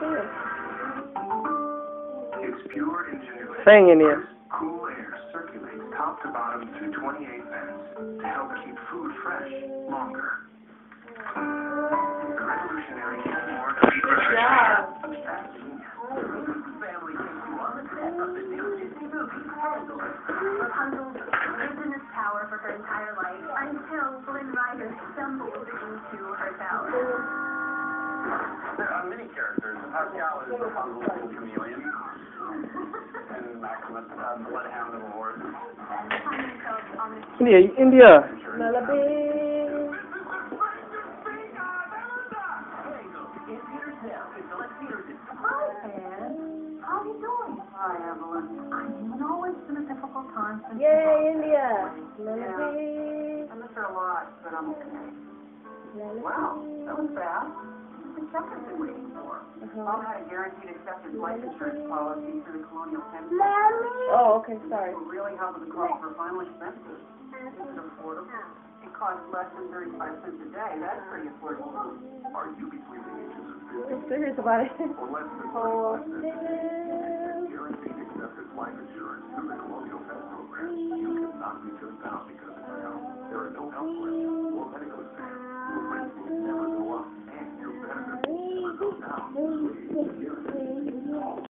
It's pure ingenuity. Saying India. Cool air circulates top to bottom through 28 vents to help keep food fresh longer. The revolutionary more family takes you on the set of the new Disney movie, Rapunzel lived in this tower for her entire life until Flynn Rider stumbled into her tower. There are many characters. Pascal is Rapunzel's little chameleon. And Maximus, the bloodhound of the horse. India. Lulla-bee. Hi, Anne. How are you doing? Hi, Evelyn. I know it's been a difficult time since... Yay, India. Yeah. Lulla-bee. I miss her a lot, but I'm okay. Lulla-bee. Wow, that was fast. The check I've been waiting for. Mom had a guaranteed accepted life insurance policy through the Colonial Pension. Oh, okay, sorry. It will really help with the cost of her final expenses. Is it affordable? It costs less than 35 cents a day. That's pretty affordable. Are you between the ages of 50 I'm serious about it. or less than 35 Oh, cents? Guaranteed accepted life insurance through the Colonial Pension Program. You cannot be turned down because of your health. There are no health questions or medical exams. Your rates will never go up, and your benefits will never go down.